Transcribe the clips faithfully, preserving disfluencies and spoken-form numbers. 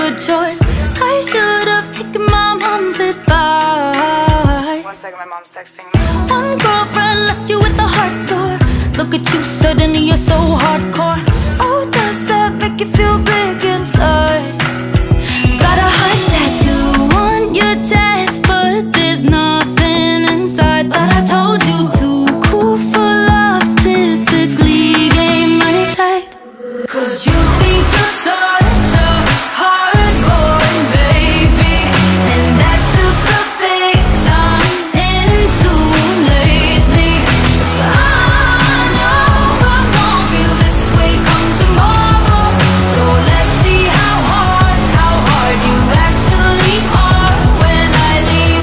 good choice. I should have taken my mom's advice. One second, my mom's texting me. One girlfriend left you with a heart sore. Look at you, suddenly you're so hardcore. Oh, does that make you feel big inside? Got a heart tattoo on your chest, but there's nothing inside. Thought I told you, too cool for love, typically ain't my type. Cause you think you're such a hard boy, baby, and that's just the phase I'm into lately. I know I won't feel this way come tomorrow, so let's see how hard, how hard you actually are when I leave.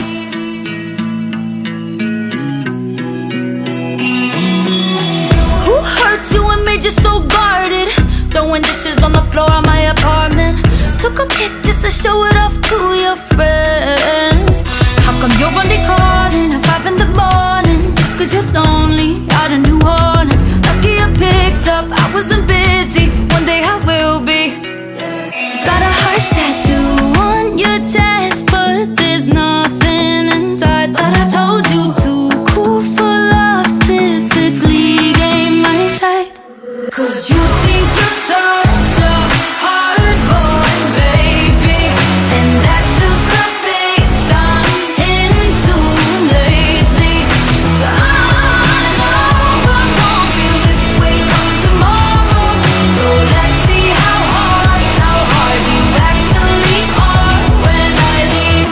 Who hurt you and made you so guarded? Throwing dishes on the floor of my apartment. Took a pic just to show it off to your friends. How come you're only calling at five in the morning? Just cause you're lonely out in New Orleans. Lucky I picked up, I wasn't busy. One day I will be. Got a heart tattoo on your chest, but there's nothing inside. Thought I told you, too cool for love, typically ain't my type. Cause you think you're such a hard boy, baby, and that's just the phase I'm into lately. I know I won't feel this way come tomorrow, so let's see how hard, how hard you actually are when I leave.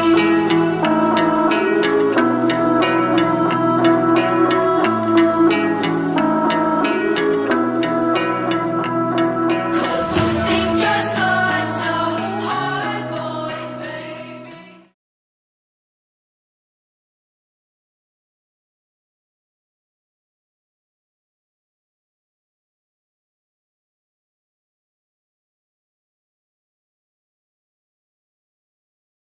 Cause you think you're such a hard boy, baby.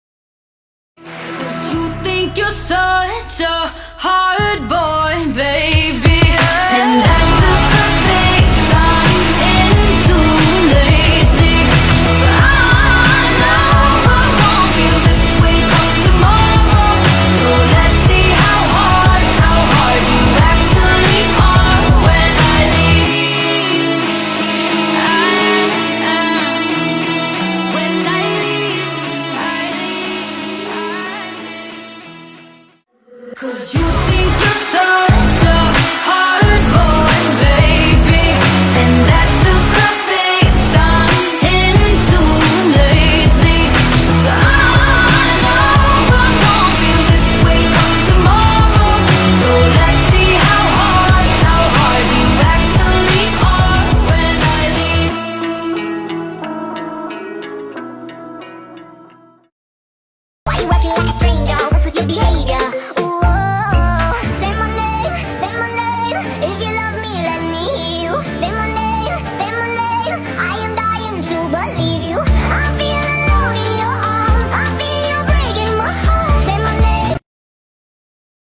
Cause you think you're such a hard boy, baby.